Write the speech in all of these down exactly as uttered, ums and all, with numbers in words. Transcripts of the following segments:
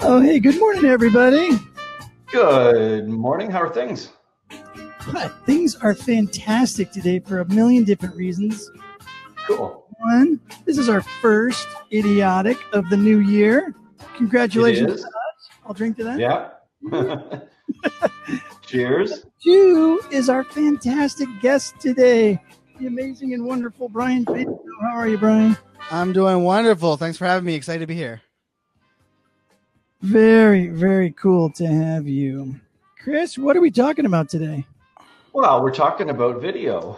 Oh, hey, good morning, everybody. Good morning. How are things? But things are fantastic today for a million different reasons. Cool. One, this is our first idiotic of the new year. Congratulations to us. I'll drink to that. Yeah. Cheers. Two is our fantastic guest today, the amazing and wonderful Brian Fanzo. How are you, Brian? I'm doing wonderful. Thanks for having me. Excited to be here. Very, very cool to have you. Chris, what are we talking about today? Well, we're talking about video.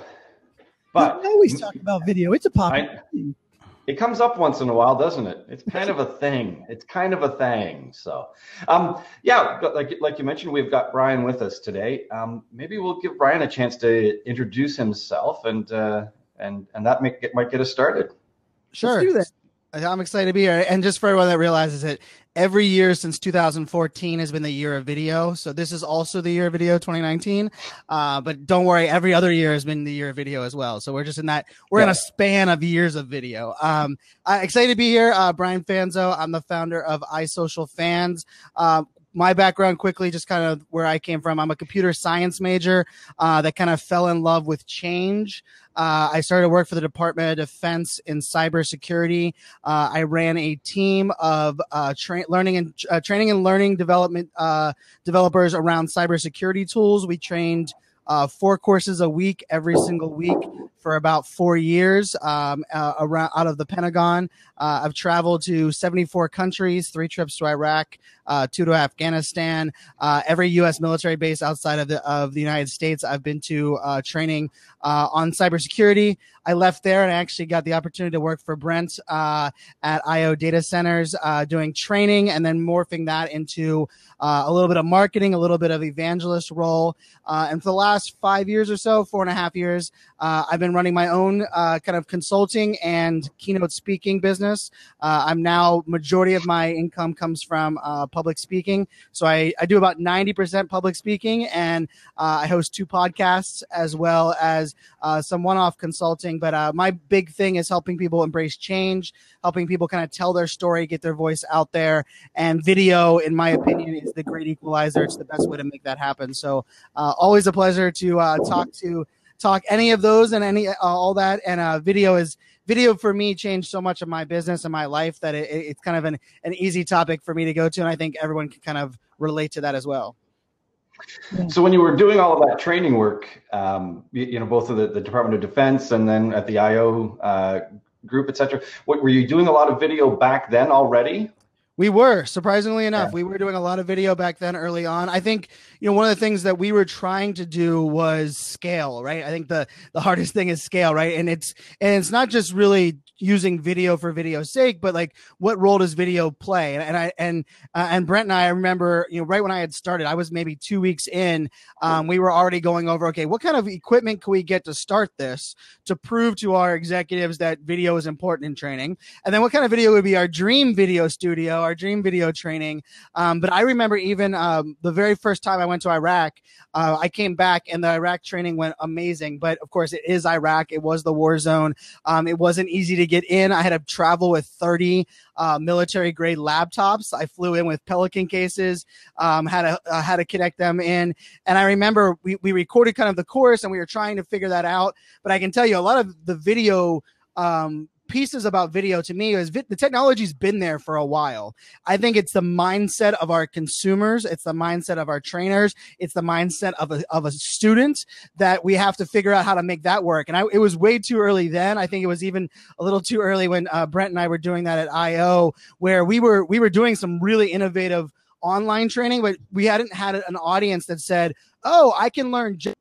But we always talk about video. It's a popular thing. It comes up once in a while, doesn't it? It's kind of a thing. It's kind of a thing. So, um, yeah, like like you mentioned, we've got Brian with us today. Um, maybe we'll give Brian a chance to introduce himself, and uh, and and that might get, might get us started. Sure. Let's do that. I'm excited to be here. And just for everyone that realizes it, every year since two thousand fourteen has been the year of video. So this is also the year of video, twenty nineteen. Uh, but don't worry, every other year has been the year of video as well. So we're just in that, we're yeah. in a span of years of video. Um, uh, excited to be here. Uh, Brian Fanzo. I'm the founder of iSocial Fans. Um, My background quickly, just kind of where I came from. I'm a computer science major uh, that kind of fell in love with change. Uh, I started to work for the Department of Defense in cybersecurity. Uh, I ran a team of uh, tra- learning and uh, training and learning development uh, developers around cybersecurity tools. We trained uh, four courses a week, every single week, for about four years um, uh, around out of the Pentagon. Uh, I've traveled to seventy-four countries, three trips to Iraq, uh, two to Afghanistan. Uh, every U S military base outside of the of the United States, I've been to uh, training uh, on cybersecurity. I left there and I actually got the opportunity to work for Brent uh, at I O Data Centers, uh, doing training and then morphing that into uh, a little bit of marketing, a little bit of evangelist role. Uh, and for the last five years or so, four and a half years, uh, I've been running my own uh, kind of consulting and keynote speaking business. Uh, I'm now, majority of my income comes from uh, public speaking. So I, I do about ninety percent public speaking, and uh, I host two podcasts as well as uh, some one-off consulting. But uh, my big thing is helping people embrace change, helping people kind of tell their story, get their voice out there. And video, in my opinion, is the great equalizer. It's the best way to make that happen. So uh, always a pleasure to uh, talk to talk any of those and any uh, all that. And uh, video is video for me changed so much of my business and my life that it, it's kind of an, an easy topic for me to go to. And I think everyone can kind of relate to that as well. So when you were doing all of that training work, um, you, you know, both of the, the Department of Defense and then at the I O uh, group, et cetera, what, were you doing a lot of video back then already? We were, surprisingly enough, yeah. we were doing a lot of video back then early on. I think, you know, one of the things that we were trying to do was scale, right? I think the, the hardest thing is scale, right? And it's, and it's not just really using video for video's sake, but like, what role does video play? And, and I, and, uh, and Brent and I, I remember, you know, right when I had started, I was maybe two weeks in, um, we were already going over, okay, what kind of equipment can we get to start this to prove to our executives that video is important in training? And then what kind of video would be our dream video studio, our dream video training. Um, but I remember even um, the very first time I went to Iraq, uh, I came back and the Iraq training went amazing. But of course, it is Iraq. It was the war zone. Um, it wasn't easy to get in. I had to travel with thirty uh, military grade laptops. I flew in with Pelican cases, um, had to uh, had to connect them in. And I remember we, we recorded kind of the course and we were trying to figure that out. But I can tell you a lot of the video um, pieces about video to me is vi- the technology's been there for a while. I think it's the mindset of our consumers. It's the mindset of our trainers. It's the mindset of a, of a student that we have to figure out how to make that work. And I, it was way too early then. I think it was even a little too early when uh, Brent and I were doing that at I O, where we were, we were doing some really innovative online training, but we hadn't had an audience that said, oh, I can learn j-,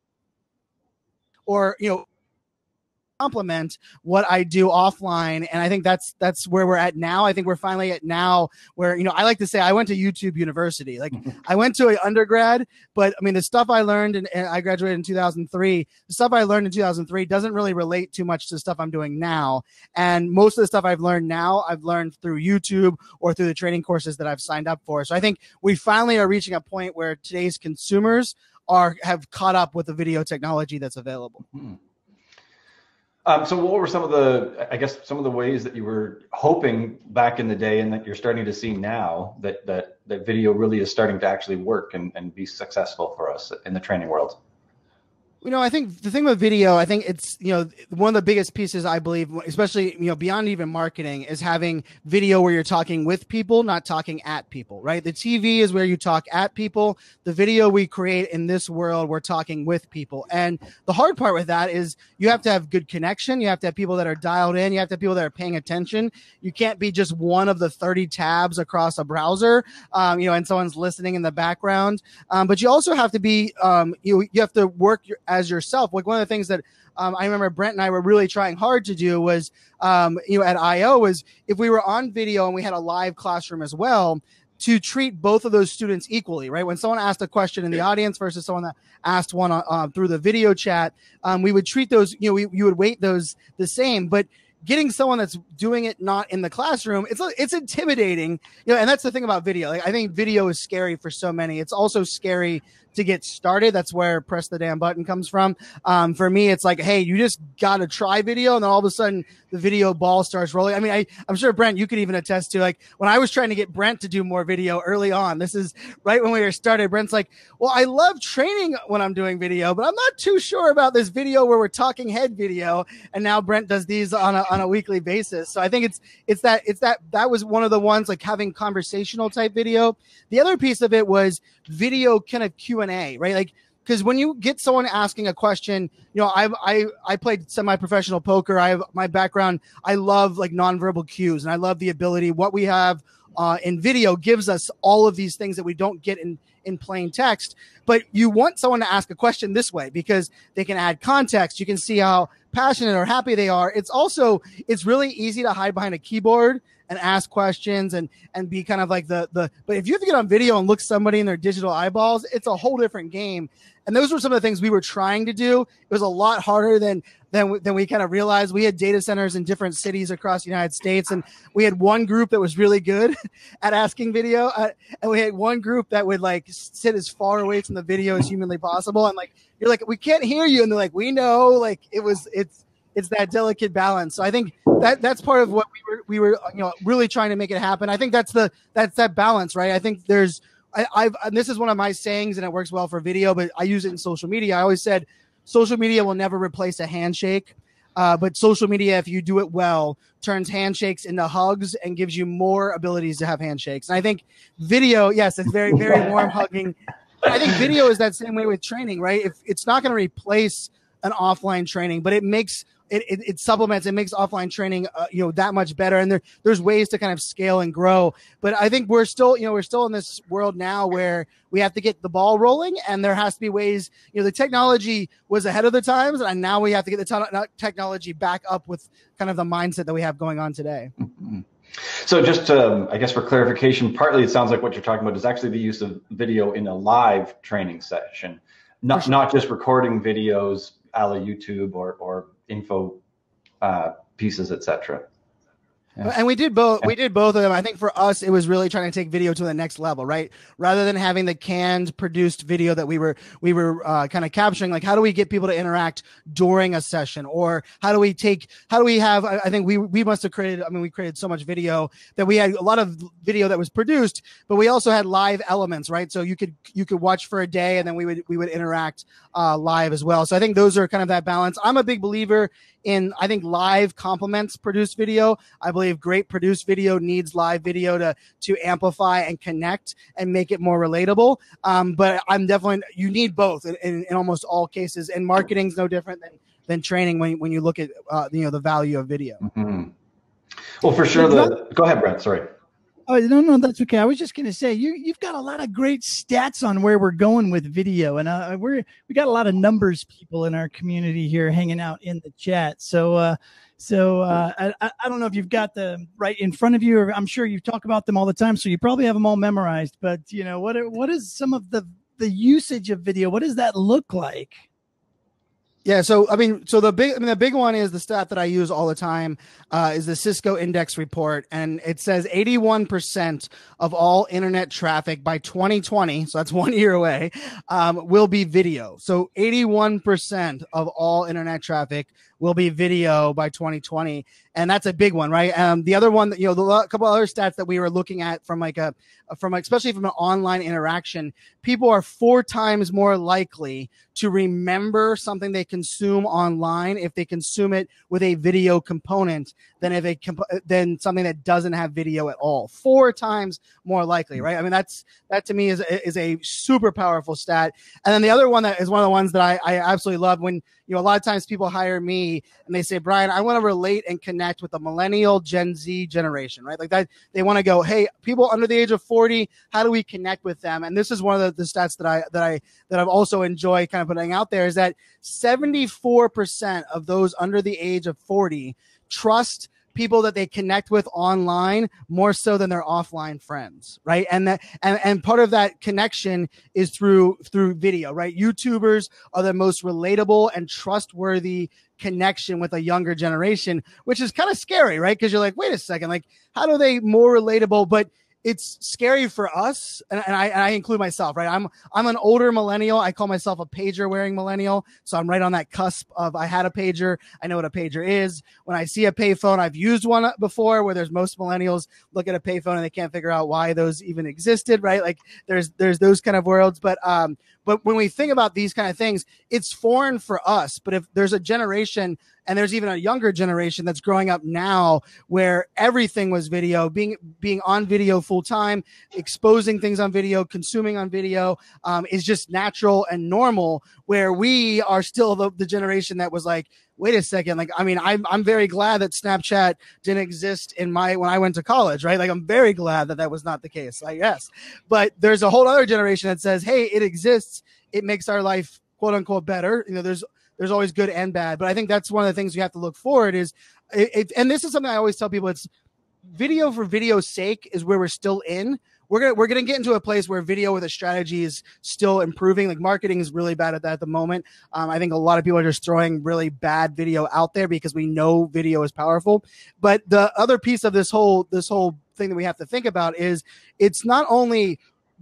or, you know, complement what I do offline. And I think that's that's where we're at now. I think we're finally at now where, you know, I like to say I went to YouTube University. Like I went to an undergrad, but I mean, the stuff I learned, and, and I graduated in two thousand three, the stuff I learned in two thousand three doesn't really relate too much to the stuff I'm doing now. And most of the stuff I've learned now, I've learned through YouTube or through the training courses that I've signed up for. So I think we finally are reaching a point where today's consumers are have caught up with the video technology that's available. Hmm. Um, so what were some of the, I guess, some of the ways that you were hoping back in the day and that you're starting to see now that that, that video really is starting to actually work and, and be successful for us in the training world? You know, I think the thing with video, I think it's, you know, one of the biggest pieces, I believe, especially, you know, beyond even marketing, is having video where you're talking with people, not talking at people, right? The T V is where you talk at people. The video we create in this world, we're talking with people. And the hard part with that is you have to have good connection. You have to have people that are dialed in. You have to have people that are paying attention. You can't be just one of the thirty tabs across a browser, um, you know, and someone's listening in the background. Um, but you also have to be, um, you, you have to work your, as yourself. Like one of the things that um, I remember Brent and I were really trying hard to do was, um, you know, at I O was if we were on video and we had a live classroom as well, to treat both of those students equally, right? When someone asked a question in the audience versus someone that asked one uh, through the video chat, um, we would treat those, you know, we, you would weight those the same, but getting someone that's doing it not in the classroom, it's it's intimidating, you know, and that's the thing about video. Like, I think video is scary for so many. It's also scary to get started. That's where press the damn button comes from. Um, for me, it's like, hey, you just got to try video. And then all of a sudden the video ball starts rolling. I mean, I, I'm sure Brent, you could even attest to, like, when I was trying to get Brent to do more video early on, this is right when we were started. Brent's like, well, I love training when I'm doing video, but I'm not too sure about this video where we're talking head video. And now Brent does these on a, on a weekly basis. So I think it's, it's that, it's that, that was one of the ones, like having conversational type video. The other piece of it was video kind of Q and A, right? Like, because when you get someone asking a question, you know, I I I played semi-professional poker. I have my background. I love like nonverbal cues, and I love the ability. What we have uh, in video gives us all of these things that we don't get in in plain text. But you want someone to ask a question this way because they can add context. You can see how passionate or happy they are. It's also it's really easy to hide behind a keyboard and ask questions and and be kind of like the the but if you have to get on video and look somebody in their digital eyeballs, it's a whole different game. And those were some of the things we were trying to do. It was a lot harder than than than we kind of realized. We had data centers in different cities across the United States, and we had one group that was really good at asking video, uh, and we had one group that would like sit as far away from the video as humanly possible. And like you're like, we can't hear you, and they're like, we know. Like it was it's it's that delicate balance. So I think that that's part of what we were we were you know really trying to make it happen. I think that's the that's that balance, right? I think there's I, I've and this is one of my sayings, and it works well for video, but I use it in social media. I always said social media will never replace a handshake, uh, but social media, if you do it well, turns handshakes into hugs and gives you more abilities to have handshakes. And I think video, yes, it's very very warm hugging. But I think video is that same way with training, right? If it's not going to replace an offline training, but it makes It, it, it supplements, it makes offline training, uh, you know, that much better. And there, there's ways to kind of scale and grow. But I think we're still, you know, we're still in this world now where we have to get the ball rolling, and there has to be ways, you know, the technology was ahead of the times, and now we have to get the te- technology back up with kind of the mindset that we have going on today. Mm-hmm. So just, um, I guess for clarification, partly it sounds like what you're talking about is actually the use of video in a live training session, not, sure. not just recording videos a la YouTube or, or info uh, pieces, et cetera. Yeah. And we did both. We did both of them. I think for us, it was really trying to take video to the next level, right? Rather than having the canned produced video that we were we were uh, kind of capturing, like how do we get people to interact during a session, or how do we take how do we have? I think we we must have created. I mean, we created so much video that we had a lot of video that was produced, but we also had live elements, right? So you could you could watch for a day, and then we would we would interact uh, live as well. So I think those are kind of that balance. I'm a big believer in, I think live complements produced video. I believe great produced video needs live video to to amplify and connect and make it more relatable. Um, but I'm definitely, you need both in, in, in almost all cases. And marketing is no different than than training when when you look at uh, you know the value of video. Mm-hmm. Well, for sure. The go ahead, Brent. Sorry. Oh, no, no, that's okay. I was just going to say, you, you've got a lot of great stats on where we're going with video. And uh, we're, we got a lot of numbers people in our community here hanging out in the chat. So, uh, so uh, I, I don't know if you've got them right in front of you, or I'm sure you talk about them all the time. So you probably have them all memorized. But, you know, what what is some of the, the usage of video? What does that look like? Yeah, so I mean, so the big, I mean, the big one is the stat that I use all the time uh, is the Cisco Index report, and it says eighty-one percent of all internet traffic by twenty twenty, so that's one year away, um, will be video. So eighty-one percent of all internet traffic will be video by twenty twenty, and that's a big one, right? Um, the other one, that, you know, the a couple other stats that we were looking at from like a, from especially from an online interaction, people are four times more likely to remember something they consume online if they consume it with a video component than if it comp- than something that doesn't have video at all. Four times more likely, right? I mean, that's that to me is is a super powerful stat. And then the other one that is one of the ones that I, I absolutely love, when you know a lot of times people hire me and they say, Brian, I want to relate and connect with the millennial Gen Z generation, right? Like that, they want to go, hey, people under the age of forty, how do we connect with them? And this is one of the, the stats that I that I that I've also enjoyed kind of putting out there, is that seventy-four percent of those under the age of forty trust people that they connect with online more so than their offline friends, right? And that and, and part of that connection is through through video, right? YouTubers are the most relatable and trustworthy connection with a younger generation, which is kind of scary, right? Because you're like, wait a second, like how do they more relatable? But it's scary for us, and, and, I, and I include myself, right? I'm I'm an older millennial. I call myself a pager wearing millennial, so I'm right on that cusp of I had a pager. I know what a pager is. When I see a payphone, I've used one before. Where there's most millennials look at a payphone and they can't figure out why those even existed, right? Like there's there's those kind of worlds, but um, but when we think about these kind of things, it's foreign for us. But if there's a generation, and there's even a younger generation that's growing up now where everything was video, being being on video full time, exposing things on video, consuming on video um, is just natural and normal, where we are still the, the generation that was like, wait a second. Like, I mean, I'm, I'm very glad that Snapchat didn't exist in my, when I went to college, right? Like, I'm very glad that that was not the case, I guess. But there's a whole other generation that says, hey, it exists. It makes our life quote unquote better. You know, there's, there's always good and bad, but I think that's one of the things you have to look forward is it, it, and this is something I always tell people, it's video for video's sake is where we're still in. We're going to, we're going to get into a place where video with a strategy is still improving. Like marketing is really bad at that at the moment. Um, I think a lot of people are just throwing really bad video out there because we know video is powerful. But the other piece of this whole, this whole thing that we have to think about is it's not only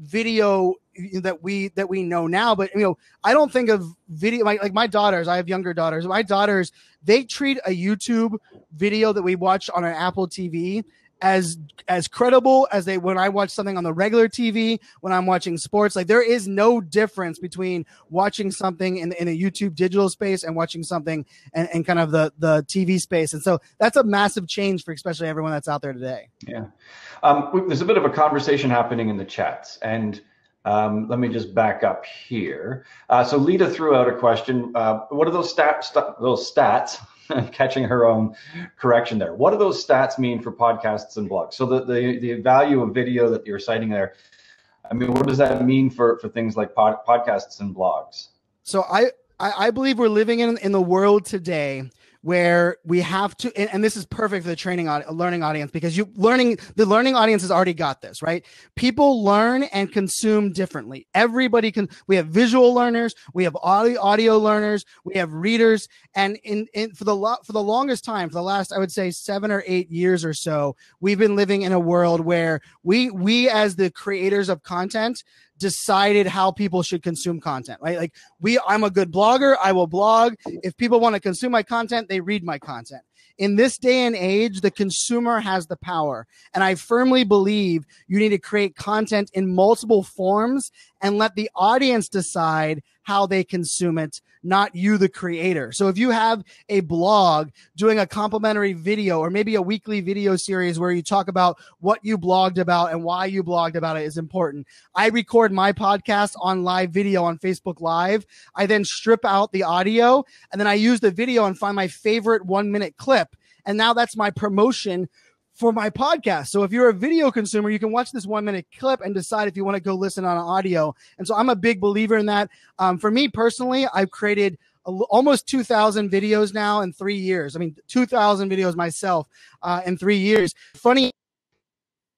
video that we that we know now, but you know, I don't think of video like, like my daughters. I have younger daughters. My daughters, they treat a YouTube video that we watch on an Apple T V as as credible as they when I watch something on the regular T V, when I'm watching sports. Like there is no difference between watching something in, in a YouTube digital space and watching something and, and kind of the the T V space. And so that's a massive change for especially everyone that's out there today. Yeah, um, there's a bit of a conversation happening in the chats, and um, let me just back up here. Uh, so Lita threw out a question. Uh, what are those stats? St- those stats? Catching her own correction there. What do those stats mean for podcasts and blogs? So the, the, the value of video that you're citing there, I mean, what does that mean for, for things like pod, podcasts and blogs? So I, I, I believe we're living in, in the world today where we have to, and, and this is perfect for the training, learning audience, because you learning, the learning audience has already got this, right? People learn and consume differently. Everybody can, we have visual learners, we have audio, audio learners, we have readers. And in, in for the lo- for the longest time, for the last, I would say seven or eight years or so, we've been living in a world where we, we as the creators of content decided how people should consume content, right? Like we, I'm a good blogger. I will blog. If people want to consume my content, they read my content. In this day and age, the consumer has the power. And I firmly believe you need to create content in multiple forms and let the audience decide how they consume it, not you, the creator. So if you have a blog doing a complimentary video or maybe a weekly video series where you talk about what you blogged about and why you blogged about it is important. I record my podcast on live video on Facebook Live. I then strip out the audio and then I use the video and find my favorite one minute clip. And now that's my promotion for my podcast. So if you're a video consumer, you can watch this one minute clip and decide if you want to go listen on audio. And so I'm a big believer in that. Um, for me personally, I've created a, almost two thousand videos now in three years. I mean, two thousand videos myself uh, in three years. Funny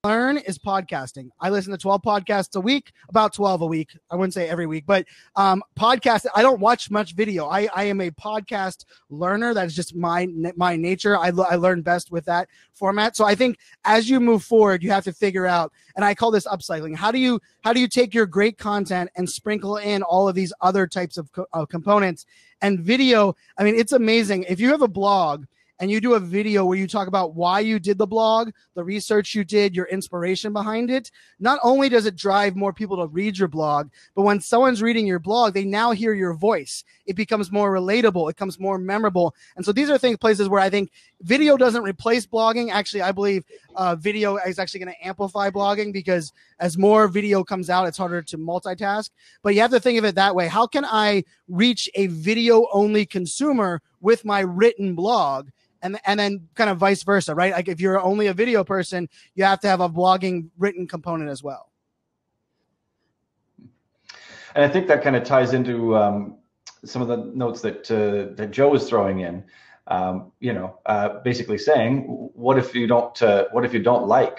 learn is podcasting. I listen to twelve podcasts a week, about twelve a week. I wouldn't say every week, but um, podcast. I don't watch much video. I, I am a podcast learner. That's just my my nature. I, I learn best with that format. So I think as you move forward, you have to figure out, and I call this upcycling. How do you how do you take your great content and sprinkle in all of these other types of co- uh, components? And video, I mean, it's amazing. If you have a blog and you do a video where you talk about why you did the blog, the research you did, your inspiration behind it, not only does it drive more people to read your blog, but when someone's reading your blog, they now hear your voice. It becomes more relatable. It becomes more memorable. And so these are things, places where I think video doesn't replace blogging. Actually, I believe uh, video is actually going to amplify blogging, because as more video comes out, it's harder to multitask. But you have to think of it that way. How can I reach a video-only consumer with my written blog? And, and then kind of vice versa, right? Like if you're only a video person, you have to have a blogging written component as well. And I think that kind of ties into um, some of the notes that uh, that Joe was throwing in. Um, you know, uh, basically saying, what if you don't? Uh, what if you don't like,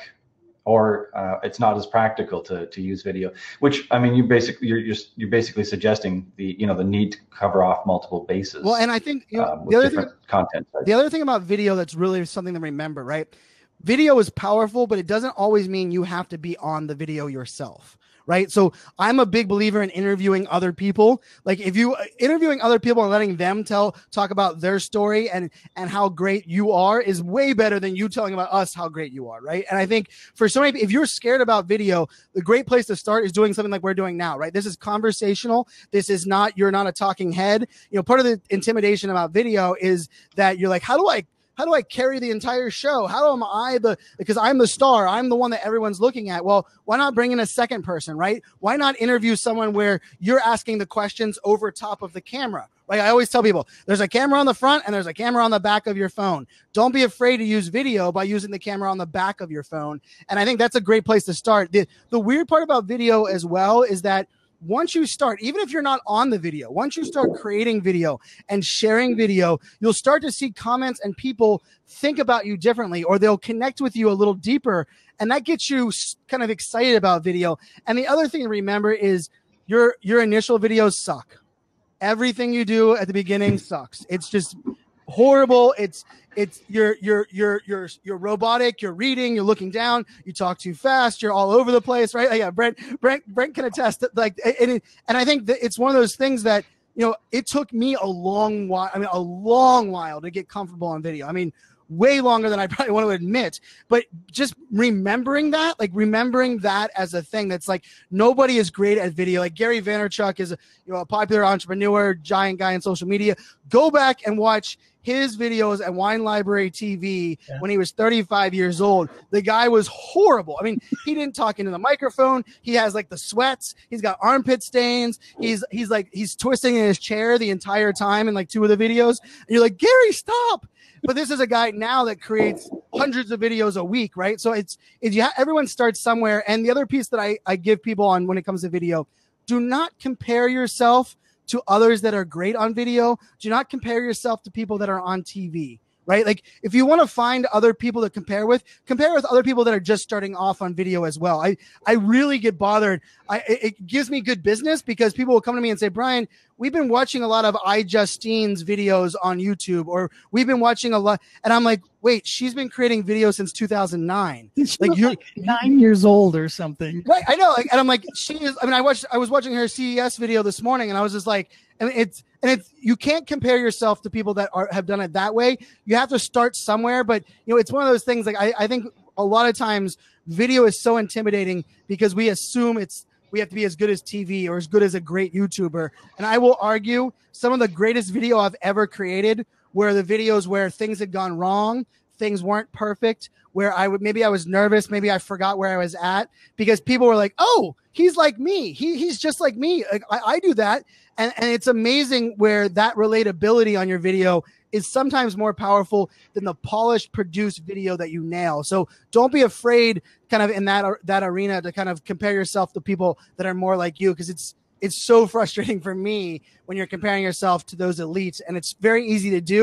or uh, it's not as practical to to use video? Which, I mean, you basically you're you're, you're basically suggesting the you know the need to cover off multiple bases. Well, and I think you know, um, with the other different thing, content types. The other thing about video that's really something to remember, right? Video is powerful, but it doesn't always mean you have to be on the video yourself. Right. So I'm a big believer in interviewing other people. Like if you interviewing other people and letting them tell, talk about their story and, and how great you are is way better than you telling about us how great you are. Right. And I think for so many, if you're scared about video, the great place to start is doing something like we're doing now. Right. This is conversational. This is not, you're not a talking head. You know, part of the intimidation about video is that you're like, how do I, How do I carry the entire show? How am I the, because I'm the star, I'm the one that everyone's looking at. Well, why not bring in a second person, right? Why not interview someone where you're asking the questions over top of the camera? Like I always tell people, there's a camera on the front and there's a camera on the back of your phone. Don't be afraid to use video by using the camera on the back of your phone. And I think that's a great place to start. The, the weird part about video as well is that once you start, even if you're not on the video, once you start creating video and sharing video, you'll start to see comments and people think about you differently, or they'll connect with you a little deeper. And that gets you kind of excited about video. And the other thing to remember is your, your initial videos suck. Everything you do at the beginning sucks. It's just horrible. It's, it's you're, you're, you're, you're, you're robotic. You're reading, you're looking down, you talk too fast. You're all over the place. Right. Like, yeah. Brent, Brent, Brent can attest that, like, and, it, and I think that it's one of those things that, you know, it took me a long while. I mean, a long while to get comfortable on video. I mean, way longer than I probably want to admit, but just remembering that, like remembering that as a thing that's like, nobody is great at video. Like Gary Vaynerchuk is a, you know, a popular entrepreneur, giant guy in social media. Go back and watch his videos at Wine Library T V yeah. when he was thirty-five years old. The guy was horrible. I mean, he didn't talk into the microphone. He has like the sweats. He's got armpit stains. He's, he's like, he's twisting in his chair the entire time in like two of the videos. And you're like, Gary, stop. But this is a guy now that creates hundreds of videos a week, right? So it's, it's you ha- everyone starts somewhere. And the other piece that I, I give people on when it comes to video, do not compare yourself to others that are great on video. Do not compare yourself to people that are on T V, right? Like if you want to find other people to compare with, compare with other people that are just starting off on video as well. I, I really get bothered. I, it gives me good business because people will come to me and say, Brian, we've been watching a lot of iJustine's videos on YouTube, or we've been watching a lot. And I'm like, wait, she's been creating videos since two thousand nine. Like you're like nine years old or something. Right. I know. Like, and I'm like, she is, I mean, I watched, I was watching her C E S video this morning and I was just like, and it's, and it's, you can't compare yourself to people that are, have done it that way. You have to start somewhere, but you know, it's one of those things. Like I, I think a lot of times video is so intimidating because we assume it's, we have to be as good as T V or as good as a great YouTuber. And I will argue some of the greatest video I've ever created were the videos where things had gone wrong, things weren't perfect, where I would, maybe I was nervous, maybe I forgot where I was at because people were like, oh, he's like me. He he's just like me. Like, I, I do that. And, and it's amazing where that relatability on your video is sometimes more powerful than the polished, produced video that you nail. So don't be afraid kind of in that, that arena to kind of compare yourself to people that are more like you. Cause it's, it's so frustrating for me when you're comparing yourself to those elites, and it's very easy to do.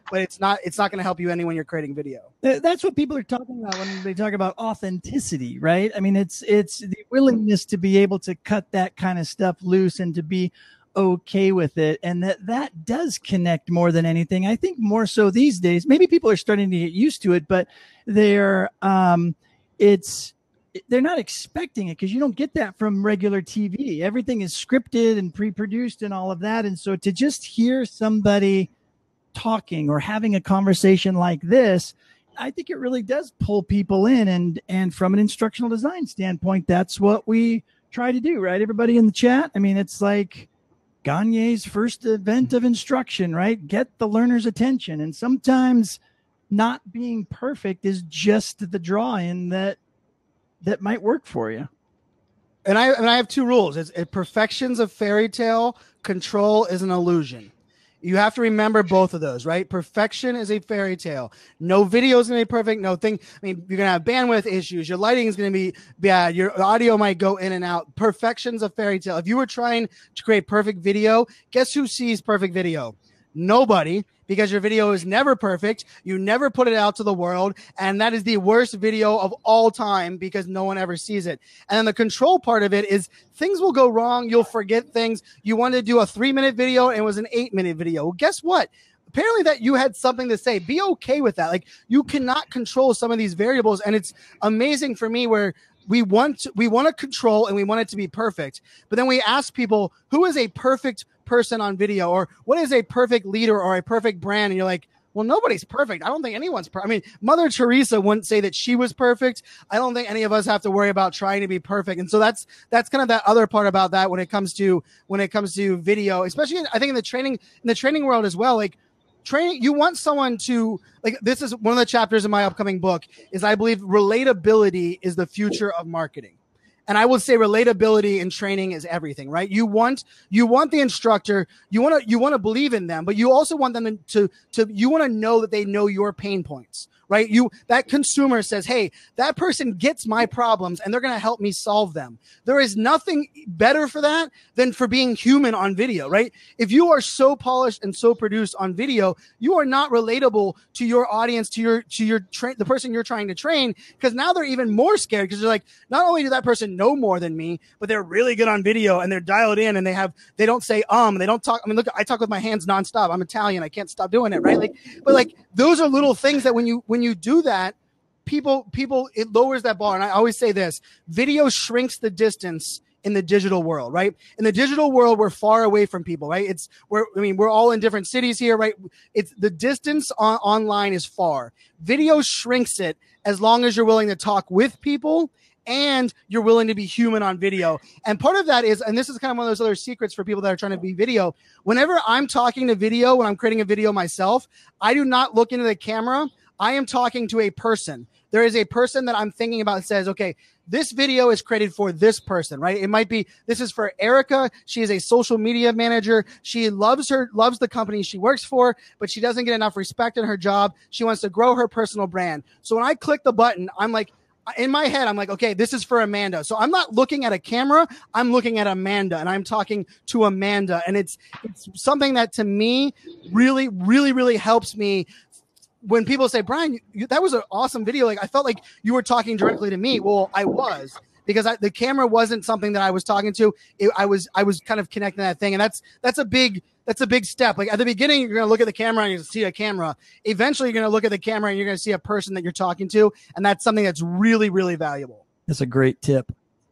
but it's not it's not going to help you any when you're creating video. That's what people are talking about when they talk about authenticity, right? I mean, it's it's the willingness to be able to cut that kind of stuff loose and to be okay with it, and that that does connect more than anything. I think more so these days. Maybe people are starting to get used to it, but they're um, it's they're not expecting it because you don't get that from regular T V. Everything is scripted and pre-produced and all of that, and so to just hear somebody talking or having a conversation like this, I think it really does pull people in. And and from an instructional design standpoint, that's what we try to do, right? Everybody in the chat. I mean, it's like Gagne's first event of instruction, right? Get the learner's attention. And sometimes not being perfect is just the draw-in that that might work for you. And I and I have two rules. It's, it, perfection's a fairy tale. Control is an illusion. You have to remember both of those, right? Perfection is a fairy tale. No video is going to be perfect. No thing. I mean, you're going to have bandwidth issues. Your lighting is going to be bad. Your audio might go in and out. Perfection's a fairy tale. If you were trying to create perfect video, guess who sees perfect video? Nobody, because your video is never perfect. You never put it out to the world. And that is the worst video of all time because no one ever sees it. And then the control part of it is things will go wrong. You'll forget things. You wanted to do a three minute video and it was an eight minute video. Well, guess what? Apparently that you had something to say. Be okay with that. Like, you cannot control some of these variables. And it's amazing for me where we want to, we want to control and we want it to be perfect. But then we ask people, who is a perfect person on video, or what is a perfect leader or a perfect brand? And you're like, well, nobody's perfect. I don't think anyone's perfect. I mean, Mother Teresa wouldn't say that she was perfect. I don't think any of us have to worry about trying to be perfect. And so that's that's kind of that other part about that when it comes to when it comes to video, especially in, I think in the training in the training world as well. Like, training, you want someone to, like, this is one of the chapters in my upcoming book, is I believe relatability is the future of marketing. And I would say relatability in training is everything, right? You want, you want the instructor, you want to, you want to believe in them, but you also want them to, to, you want to know that they know your pain points, right? You, that consumer says, hey, that person gets my problems and they're going to help me solve them. There is nothing better for that than for being human on video, right? If you are so polished and so produced on video, you are not relatable to your audience, to your, to your train, the person you're trying to train, because now they're even more scared because they're like, not only did that person know more than me, but they're really good on video and they're dialed in and they have, they don't say, um, they don't talk. I mean, look, I talk with my hands nonstop. I'm Italian. I can't stop doing it. Right. Like, but like, those are little things that when you, when you do that, people, people, it lowers that bar. And I always say this, video shrinks the distance in the digital world, right? In the digital world, we're far away from people, right? It's, we're, I mean, we're all in different cities here, right? It's the distance on, online is far. Video shrinks it as long as you're willing to talk with people and you're willing to be human on video. And part of that is, and this is kind of one of those other secrets for people that are trying to be video. Whenever I'm talking to video, when I'm creating a video myself, I do not look into the camera. I am talking to a person. There is a person that I'm thinking about that says, okay, this video is created for this person, right? It might be, this is for Erica. She is a social media manager. She loves her, loves the company she works for, but she doesn't get enough respect in her job. She wants to grow her personal brand. So when I click the button, I'm like, in my head, I'm like, okay, this is for Amanda. So I'm not looking at a camera. I'm looking at Amanda and I'm talking to Amanda. And it's, it's something that to me really, really, really helps me. When people say, Brian, you, that was an awesome video. Like, I felt like you were talking directly to me. Well, I was, because I, the camera wasn't something that I was talking to. It, I was, I was kind of connecting that thing. And that's, that's a big, that's a big step. Like, at the beginning, you're going to look at the camera and you see a camera. Eventually, you're going to look at the camera and you're going to see a person that you're talking to. And that's something that's really, really valuable. That's a great tip.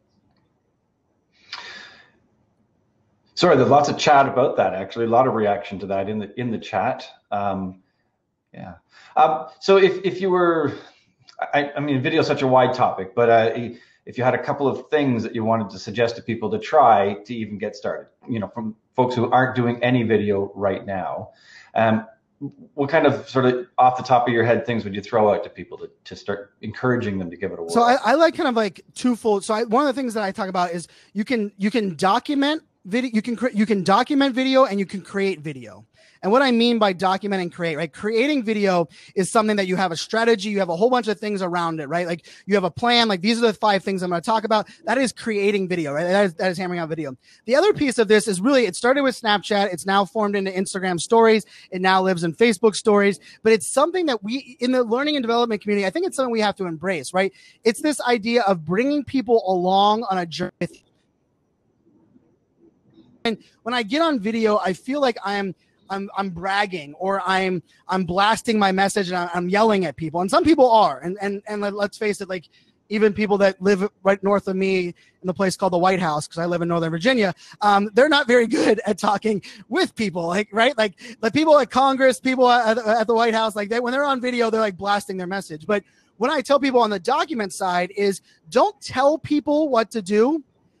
Sorry, there's lots of chat about that, actually. A lot of reaction to that in the, in the chat. Um, yeah. Um, so if, if you were, I, I mean, video is such a wide topic, but uh, if you had a couple of things that you wanted to suggest to people to try to even get started, you know, from folks who aren't doing any video right now, um, what kind of sort of off the top of your head things would you throw out to people to, to start encouraging them to give it a whirl? So I, I like kind of like twofold. So I, one of the things that I talk about is you can, you can document video, you can, you can document video and you can create video. And what I mean by document and create, right? Creating video is something that you have a strategy, you have a whole bunch of things around it, right? Like you have a plan, like these are the five things I'm going to talk about. That is creating video, right? That is, that is hammering out video. The other piece of this is really, it started with Snapchat. It's now formed into Instagram stories. It now lives in Facebook stories, but it's something that we, in the learning and development community, I think it's something we have to embrace, right? It's this idea of bringing people along on a journey. And when I get on video, I feel like I'm, I'm I'm bragging or I'm I'm blasting my message and I'm yelling at people. And some people are. And and and let's face it, like even people that live right north of me in the place called the White House, because I live in Northern Virginia, um, they're not very good at talking with people, like right, like like people at Congress, people at, at the White House, like they when they're on video, they're like blasting their message. But what I tell people on the document side is don't tell people what to do.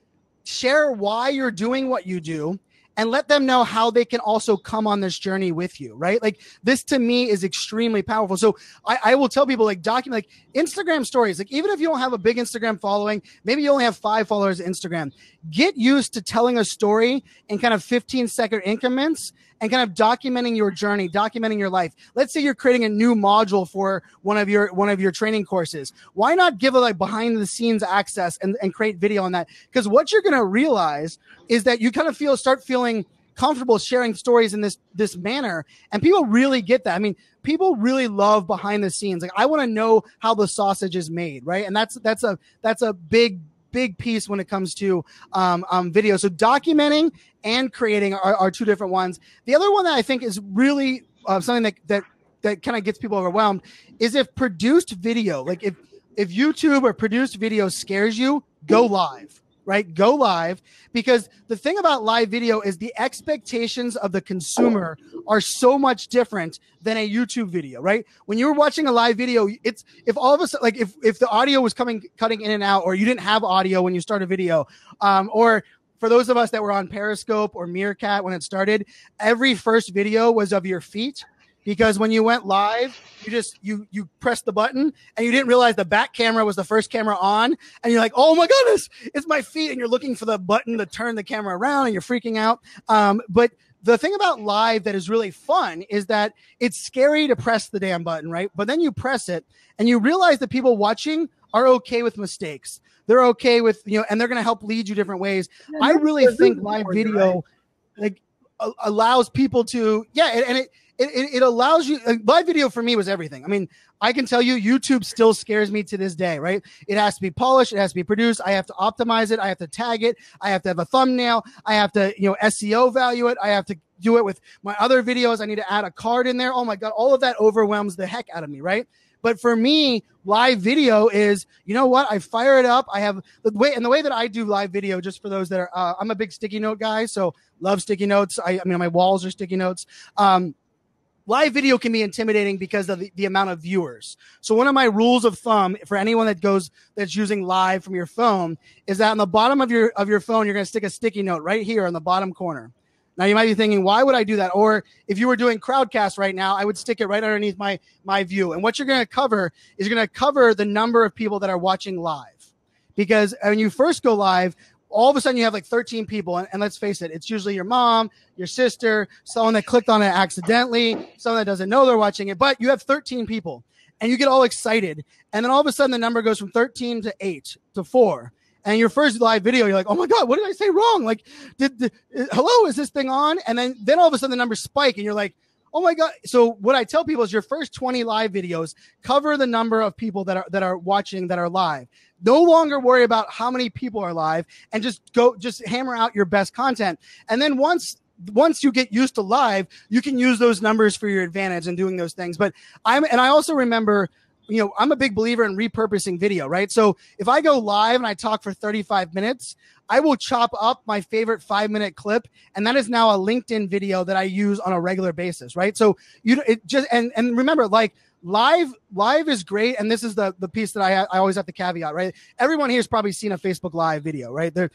Share why you're doing what you do. And let them know how they can also come on this journey with you, right? Like this to me is extremely powerful. So I, I will tell people like document, like Instagram stories, like even if you don't have a big Instagram following, maybe you only have five followers on Instagram, get used to telling a story in kind of fifteen second increments and kind of documenting your journey, documenting your life. Let's say you're creating a new module for one of your, one of your training courses. Why not give a like behind the scenes access and, and create video on that? Because what you're going to realize is that you kind of feel, start feeling comfortable sharing stories in this, this manner. And people really get that. I mean, people really love behind the scenes. Like I want to know how the sausage is made. Right. And that's, that's a, that's a big, big piece when it comes to um, um, video. So documenting and creating are, are two different ones. The other one that I think is really uh, something that, that, that kind of gets people overwhelmed is if produced video, like if, if YouTube or produced video scares you, go live. Right? Go live, because the thing about live video is the expectations of the consumer are so much different than a YouTube video, right? When you're watching a live video, it's if all of a sudden, like if, if the audio was coming, cutting in and out, or you didn't have audio when you start a video, um, or for those of us that were on Periscope or Meerkat when it started, every first video was of your feet. Because when you went live, you just, you, you pressed the button and you didn't realize the back camera was the first camera on. And you're like, oh my goodness, it's my feet. And you're looking for the button to turn the camera around and you're freaking out. Um, but the thing about live that is really fun is that it's scary to press the damn button, right? But then you press it and you realize that people watching are okay with mistakes. They're okay with, you know, and they're going to help lead you different ways. Yeah, I really think live video like allows people to, yeah. And, and it, It, it, it allows you, like, live video for me was everything. I mean, I can tell you YouTube still scares me to this day, right? It has to be polished. It has to be produced. I have to optimize it. I have to tag it. I have to have a thumbnail. I have to, you know, S E O value it. I have to do it with my other videos. I need to add a card in there. Oh my God. All of that overwhelms the heck out of me, right? But for me, live video is, you know what? I fire it up. I have the way, and the way that I do live video, just for those that are, uh, I'm a big sticky note guy. So love sticky notes. I, I mean, my walls are sticky notes. Um, Live video can be intimidating because of the, the amount of viewers. So one of my rules of thumb for anyone that goes, that's using live from your phone is that on the bottom of your, of your phone, you're going to stick a sticky note right here on the bottom corner. Now you might be thinking, why would I do that? Or if you were doing Crowdcast right now, I would stick it right underneath my, my view. And what you're going to cover is you're going to cover the number of people that are watching live. Because when you first go live, all of a sudden you have like thirteen people. And, and let's face it, it's usually your mom, your sister, someone that clicked on it accidentally, someone that doesn't know they're watching it, but you have thirteen people and you get all excited. And then all of a sudden the number goes from thirteen to eight to four. And your first live video, you're like, oh my God, what did I say wrong? Like, did, did hello, is this thing on? And then, then all of a sudden the numbers spike and you're like, oh my God. So what I tell people is your first twenty live videos cover the number of people that are, that are watching, that are live. No longer worry about how many people are live and just go, just hammer out your best content. And then once, once you get used to live, you can use those numbers for your advantage and doing those things. But I'm, and I also remember, you know, I'm a big believer in repurposing video, right? So if I go live and I talk for thirty-five minutes, I will chop up my favorite five minute clip. And that is now a LinkedIn video that I use on a regular basis, right? So you it just, and, and remember, like live, live is great. And this is the, the piece that I, I always have to caveat, right? Everyone here has probably seen a Facebook Live video, right? They're,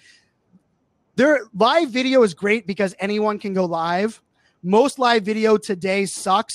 Their live video is great because anyone can go live. Most live video today sucks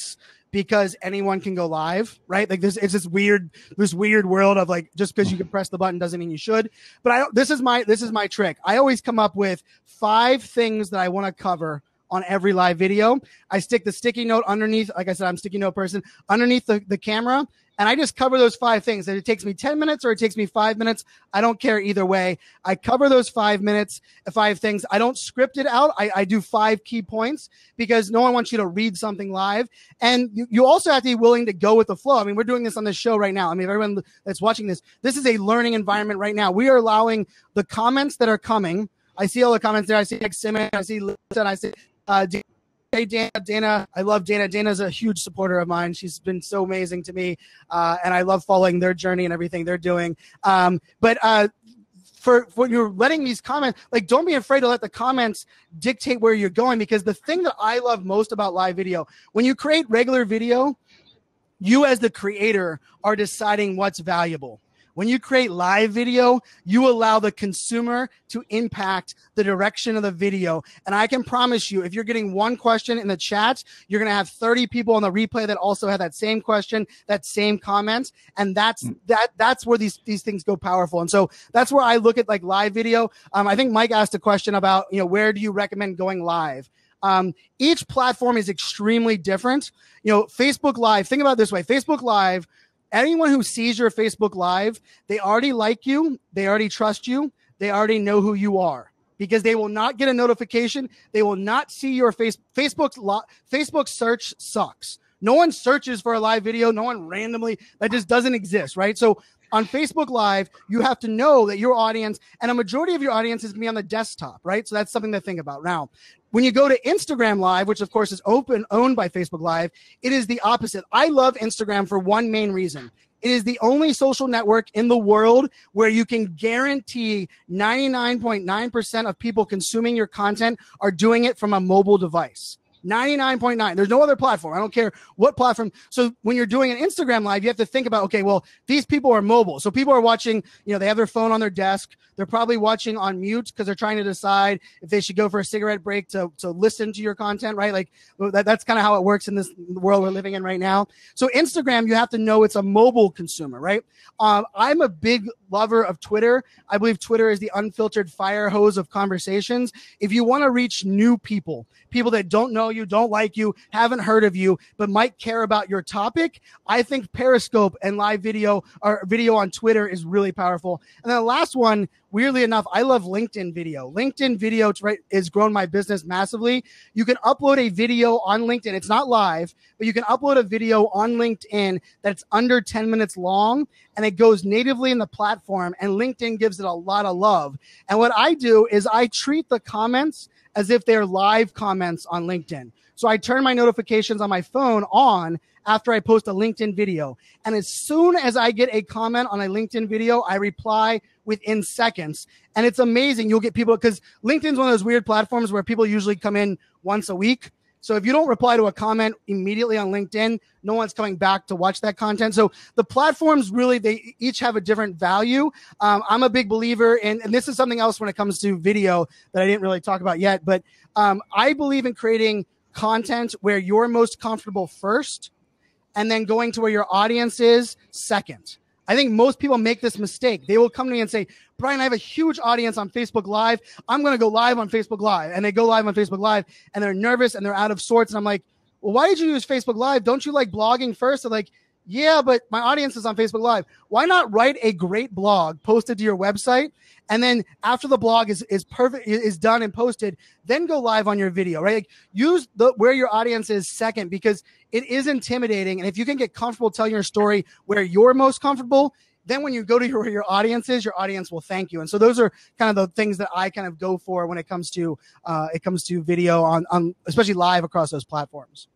because anyone can go live, right? Like this, it's this weird, this weird world of like, just because you can press the button doesn't mean you should. But I, this is my, this is my trick. I always come up with five things that I want to cover on every live video. I stick the sticky note underneath. Like I said, I'm a sticky note person underneath the, the camera. And I just cover those five things. If it takes me ten minutes or it takes me five minutes, I don't care either way. I cover those five minutes, five things. I don't script it out. I, I do five key points because no one wants you to read something live. And you, you also have to be willing to go with the flow. I mean, we're doing this on this show right now. I mean, everyone that's watching this, this is a learning environment right now. We are allowing the comments that are coming. I see all the comments there. I see Simmons, I see Lisa, I see uh, Hey, Dana, Dana, I love Dana. Dana's a huge supporter of mine. She's been so amazing to me, uh, and I love following their journey and everything they're doing. Um, but uh, for when you're letting these comments, like, don't be afraid to let the comments dictate where you're going, because the thing that I love most about live video, when you create regular video, you as the creator are deciding what's valuable. When you create live video, you allow the consumer to impact the direction of the video. And I can promise you, if you're getting one question in the chat, you're going to have thirty people on the replay that also have that same question, that same comment. And that's, that, that's where these, these things go powerful. And so that's where I look at like live video. Um, I think Mike asked a question about, you know, where do you recommend going live? Um, each platform is extremely different. You know, Facebook Live, think about it this way, Facebook Live, anyone who sees your Facebook Live, they already like you, they already trust you, they already know who you are, because they will not get a notification. They will not see your face. Facebook's lo- Facebook search sucks. No one searches for a live video. No one randomly, that just doesn't exist, right? So on Facebook Live, you have to know that your audience, and a majority of your audience is going to be on the desktop, right? So that's something to think about. Now, when you go to Instagram Live, which of course is open, owned by Facebook Live, it is the opposite. I love Instagram for one main reason. It is the only social network in the world where you can guarantee ninety-nine point nine percent of people consuming your content are doing it from a mobile device. ninety-nine point nine. There's no other platform. I don't care what platform. So when you're doing an Instagram Live, you have to think about, okay, well, these people are mobile. So people are watching, you know, they have their phone on their desk. They're probably watching on mute because they're trying to decide if they should go for a cigarette break to, to listen to your content, right? Like that, that's kind of how it works in this world we're living in right now. So Instagram, you have to know it's a mobile consumer, right? Um, I'm a big lover of Twitter. I believe Twitter is the unfiltered fire hose of conversations. If you want to reach new people, people that don't know you, don't like you, haven't heard of you, but might care about your topic, I think Periscope and live video or video on Twitter is really powerful. And then the last one, weirdly enough, I love LinkedIn video. LinkedIn video has grown my business massively. You can upload a video on LinkedIn. It's not live, but you can upload a video on LinkedIn that's under ten minutes long, and it goes natively in the platform, and LinkedIn gives it a lot of love. And what I do is I treat the comments as if they're live comments on LinkedIn. So I turn my notifications on my phone on after I post a LinkedIn video. And as soon as I get a comment on a LinkedIn video, I reply within seconds. And it's amazing. You'll get people, because LinkedIn's one of those weird platforms where people usually come in once a week. So if you don't reply to a comment immediately on LinkedIn, no one's coming back to watch that content. So the platforms really, they each have a different value. Um, I'm a big believer in, and this is something else when it comes to video that I didn't really talk about yet, but um, I believe in creating content where you're most comfortable first, and then going to where your audience is second. I think most people make this mistake. They will come to me and say, Brian, I have a huge audience on Facebook Live. I'm going to go live on Facebook Live. And they go live on Facebook Live, and they're nervous and they're out of sorts. And I'm like, well, why did you use Facebook Live? Don't you like blogging first? They're like, yeah, but my audience is on Facebook Live. Why not write a great blog, post it to your website, and then after the blog is, is perfect, is done and posted, then go live on your video, right? Like, use the where your audience is second, because it is intimidating. And if you can get comfortable telling your story where you're most comfortable, then when you go to your, where your audience is, your audience will thank you. And so those are kind of the things that I kind of go for when it comes to uh, it comes to video on, on especially live across those platforms.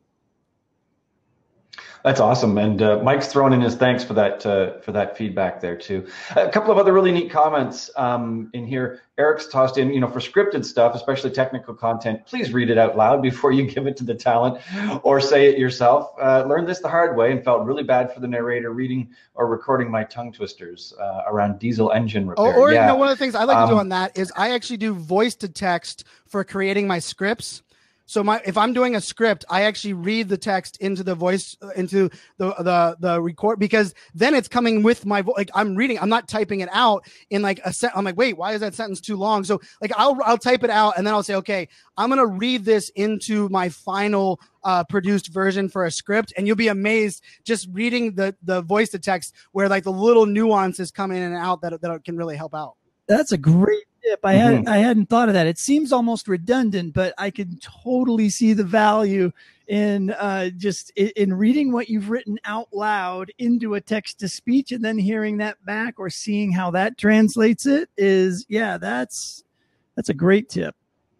That's awesome, and uh, Mike's throwing in his thanks for that uh, for that feedback there too. A couple of other really neat comments um, in here. Eric's tossed in, you know, for scripted stuff, especially technical content, please read it out loud before you give it to the talent, or say it yourself. Uh, learned this the hard way and felt really bad for the narrator reading or recording my tongue twisters uh, around diesel engine repair. Or, or yeah. you know, one of the things I like um, to do on that is I actually do voice to text for creating my scripts. So my if I'm doing a script, I actually read the text into the voice uh, into the the the record, because then it's coming with my voice. Like I'm reading, I'm not typing it out in like a set. I'm like, wait, why is that sentence too long? So like I'll I'll type it out and then I'll say, okay, I'm gonna read this into my final uh, produced version for a script, and you'll be amazed just reading the the voice to text where like the little nuances come in and out that that can really help out. That's a great tip. I had mm-hmm. I hadn't thought of that. It seems almost redundant, but I can totally see the value in uh, just in, in reading what you've written out loud into a text to speech, and then hearing that back or seeing how that translates it is, yeah, that's that's a great tip.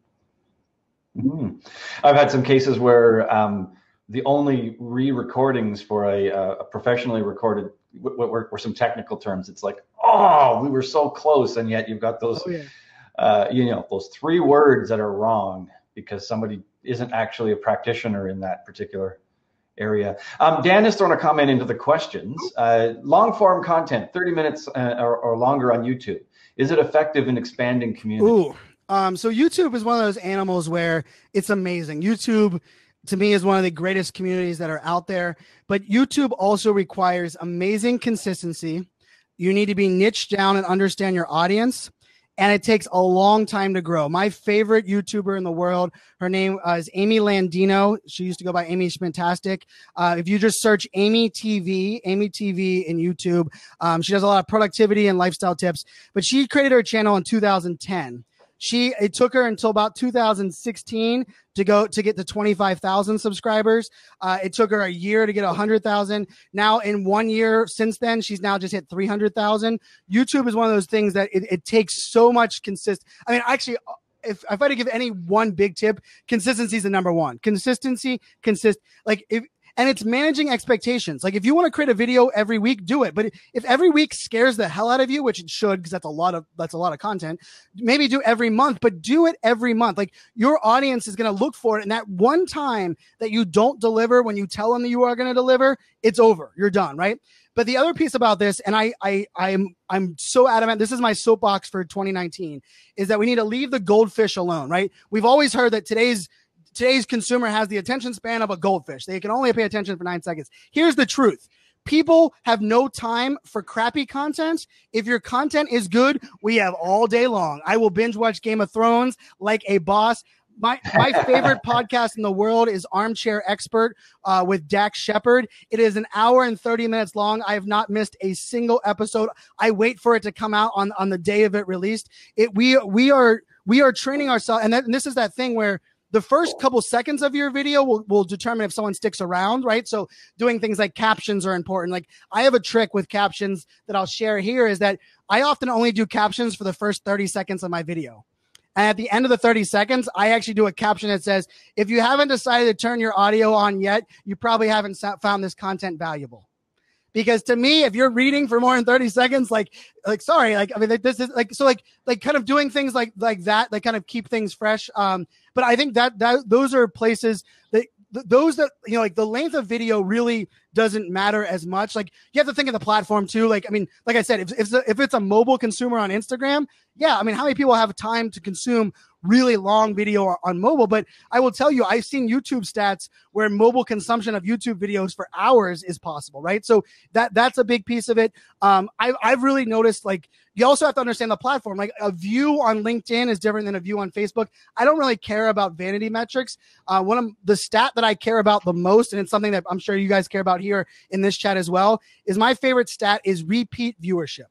Mm-hmm. I've had some cases where um, the only re-recordings for a, a professionally recorded were, were some technical terms. It's like, oh, we were so close, and yet you've got those, oh, yeah. uh, you know, those three words that are wrong because somebody isn't actually a practitioner in that particular area. Um, Dan has thrown a comment into the questions. Uh, long-form content, thirty minutes uh, or, or longer on YouTube. Is it effective in expanding community? Ooh, um, so YouTube is one of those animals where it's amazing. YouTube, to me, is one of the greatest communities that are out there. But YouTube also requires amazing consistency. You need to be niched down and understand your audience. And it takes a long time to grow. My favorite YouTuber in the world, her name uh, is Amy Landino. She used to go by Amy Schmantastic. Uh, if you just search Amy T V, Amy T V in YouTube, um, she does a lot of productivity and lifestyle tips. But she created her channel in two thousand ten. She it took her until about two thousand sixteen to go to get to twenty-five thousand subscribers. Uh, it took her a year to get one hundred thousand. Now, in one year since then, she's now just hit three hundred thousand. YouTube is one of those things that it, it takes so much consist. I mean, actually, if, if I had to give any one big tip, consistency is the number one. Consistency, consist like if. And it's managing expectations. Like if you want to create a video every week, do it. But if every week scares the hell out of you, which it should, because that's a lot of that's a lot of content, maybe do every month, but do it every month. Like your audience is going to look for it. And that one time that you don't deliver when you tell them that you are going to deliver, it's over. You're done, right? But the other piece about this, and I, I, I'm, I'm so adamant, this is my soapbox for twenty nineteen, is that we need to leave the goldfish alone, right? We've always heard that today's Today's consumer has the attention span of a goldfish. They can only pay attention for nine seconds. Here's the truth. People have no time for crappy content. If your content is good, we have all day long. I will binge watch Game of Thrones like a boss. My my favorite podcast in the world is Armchair Expert uh, with Dax Shepard. It is an hour and thirty minutes long. I have not missed a single episode. I wait for it to come out on, on the day of it released. It we we are we are training ourselves, and, that, and this is that thing where the first couple seconds of your video will, will determine if someone sticks around, right? So doing things like captions are important. Like I have a trick with captions that I'll share here is that I often only do captions for the first thirty seconds of my video. And at the end of the thirty seconds, I actually do a caption that says, if you haven't decided to turn your audio on yet, you probably haven't found this content valuable. Because to me, if you're reading for more than thirty seconds, like, like, sorry, like, I mean, this is like, so like, like kind of doing things like, like that, like kind of keep things fresh. Um, but I think that, that those are places that th- those that, you know, like the length of video really doesn't matter as much. Like you have to think of the platform too. Like, I mean, like I said, if, if, if it's a mobile consumer on Instagram, yeah, I mean, how many people have time to consume really long video on mobile? But I will tell you, I've seen YouTube stats where mobile consumption of YouTube videos for hours is possible, right? So that that's a big piece of it. Um, I, I've really noticed, like, you also have to understand the platform. Like a view on LinkedIn is different than a view on Facebook. I don't really care about vanity metrics. Uh, one of the stat that I care about the most, and it's something that I'm sure you guys care about here in this chat as well, is my favorite stat is repeat viewership.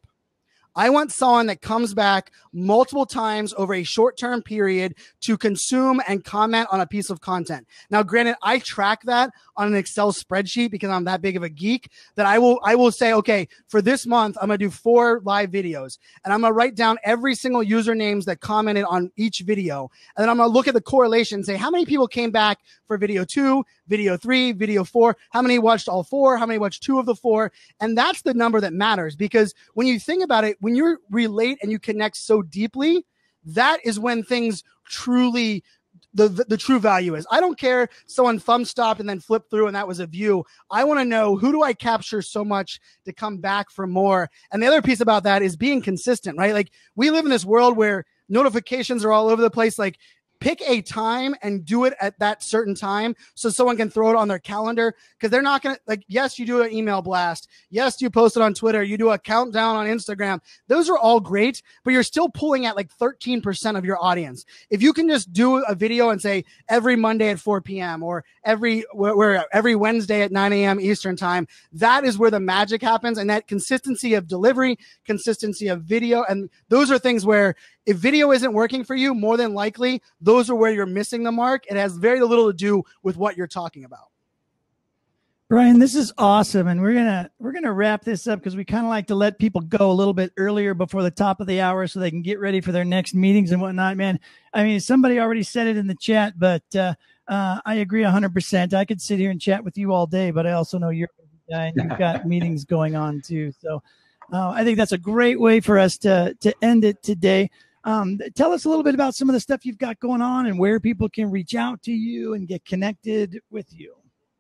I want someone that comes back multiple times over a short-term period to consume and comment on a piece of content. Now, granted, I track that on an Excel spreadsheet because I'm that big of a geek that I will, I will say, okay, for this month, I'm going to do four live videos and I'm going to write down every single usernames that commented on each video. And then I'm going to look at the correlation and say, how many people came back for video two, video three, video four, how many watched all four, how many watched two of the four. And that's the number that matters, because when you think about it, when you relate and you connect so deeply, that is when things truly, the, the, the true value is. I don't care someone thumb stopped and then flipped through and that was a view. I want to know, who do I capture so much to come back for more? And the other piece about that is being consistent, right? Like we live in this world where notifications are all over the place. Like pick a time and do it at that certain time so someone can throw it on their calendar, because they're not going to, like, yes, you do an email blast. Yes, you post it on Twitter. You do a countdown on Instagram. Those are all great, but you're still pulling at like thirteen percent of your audience. If you can just do a video and say every Monday at four p.m. or every where every Wednesday at nine a.m. Eastern time, that is where the magic happens. And that consistency of delivery, consistency of video, and those are things where if video isn't working for you, more than likely, those are where you're missing the mark. It has very little to do with what you're talking about. Brian, this is awesome, and we're gonna we're gonna wrap this up because we kind of like to let people go a little bit earlier before the top of the hour so they can get ready for their next meetings and whatnot. Man, I mean, somebody already said it in the chat, but uh, uh, I agree one hundred percent. I could sit here and chat with you all day, but I also know you're a busy guy and you've got meetings going on too. So uh, I think that's a great way for us to to end it today. Um, tell us a little bit about some of the stuff you've got going on and where people can reach out to you and get connected with you.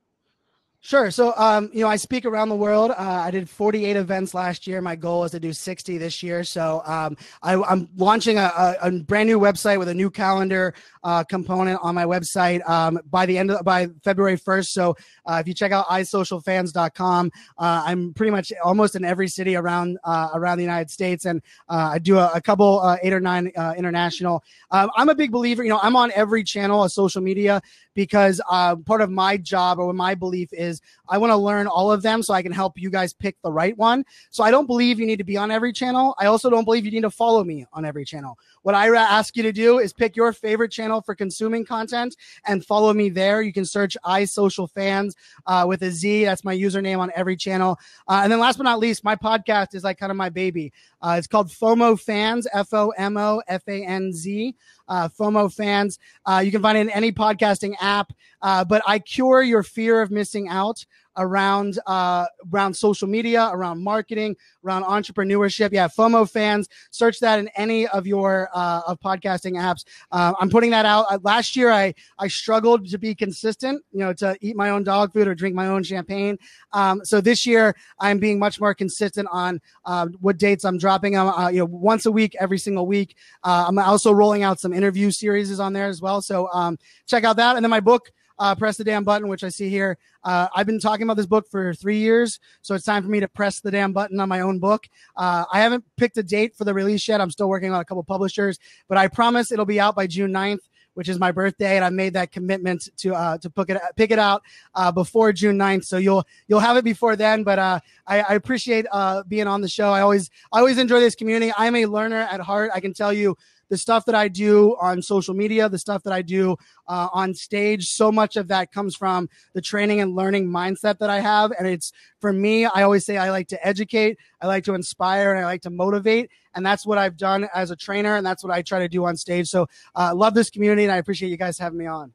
Sure. So, um, you know, I speak around the world. Uh, I did forty-eight events last year. My goal is to do sixty this year. So um, I, I'm launching a, a, a brand new website with a new calendar uh, component on my website um, by the end of by February first. So uh, if you check out i social fans dot com, uh, I'm pretty much almost in every city around uh, around the United States, and uh, I do a, a couple uh, eight or nine uh, international. Um, I'm a big believer. You know, I'm on every channel of social media because uh, part of my job or my belief is I want to learn all of them so I can help you guys pick the right one. So I don't believe you need to be on every channel. I also don't believe you need to follow me on every channel. What I ask you to do is pick your favorite channel for consuming content and follow me there. You can search iSocialFans uh, with a Z. That's my username on every channel. Uh, and then last but not least, my podcast is like kind of my baby. Uh, it's called FOMO Fans, F O M O F A N Z. Uh, FOMO Fans. Uh, you can find it in any podcasting app, uh, but I cure your fear of missing out around uh, around social media, around marketing, around entrepreneurship. Yeah, FOMO Fans. Search that in any of your uh, of podcasting apps. Uh, I'm putting that out. Uh, last year, I I struggled to be consistent, you know, to eat my own dog food or drink my own champagne. Um, so this year, I'm being much more consistent on uh, what dates I'm dropping them. Uh, you know, once a week, every single week. Uh, I'm also rolling out some interview series on there as well. So um, check out that. And then my book, Uh, Press the Damn Button, which I see here. Uh, I've been talking about this book for three years, so it's time for me to press the damn button on my own book. Uh, I haven't picked a date for the release yet. I'm still working on a couple publishers, but I promise it'll be out by June ninth, which is my birthday, and I made that commitment to uh, to pick it pick it out uh, before June ninth. So you'll you'll have it before then. But uh, I, I appreciate uh, being on the show. I always I always enjoy this community. I'm a learner at heart. I can tell you, the stuff that I do on social media, the stuff that I do uh, on stage, so much of that comes from the training and learning mindset that I have. And it's, for me, I always say I like to educate, I like to inspire, and I like to motivate. And that's what I've done as a trainer, and that's what I try to do on stage. So I uh, love this community, and I appreciate you guys having me on.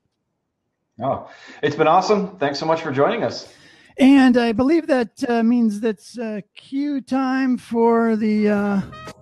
Oh, it's been awesome. Thanks so much for joining us. And I believe that uh, means that's uh, cue time for the... Uh...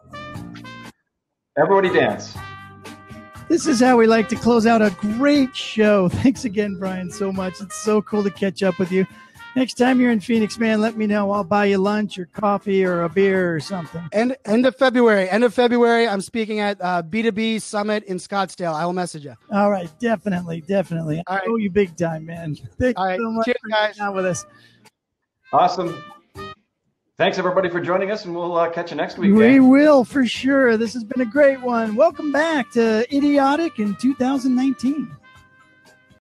Everybody dance. This is how we like to close out a great show. Thanks again, Brian, so much. It's so cool to catch up with you. Next time you're in Phoenix, man, let me know. I'll buy you lunch or coffee or a beer or something. End, end of February. End of February, I'm speaking at uh, B two B Summit in Scottsdale. I will message you. All right. Definitely. Definitely. All I right. owe you big time, man. Thank All you right. so much Cheers, for guys. hanging out with us. Awesome. Thanks, everybody, for joining us, and we'll uh, catch you next week. We gang. will, for sure. This has been a great one. Welcome back to Idiotic in two thousand nineteen.